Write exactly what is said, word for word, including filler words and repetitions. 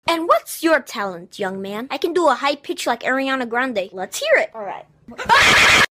And what's your talent, young man? I can do a high pitch like Ariana Grande. Let's hear it. Alright.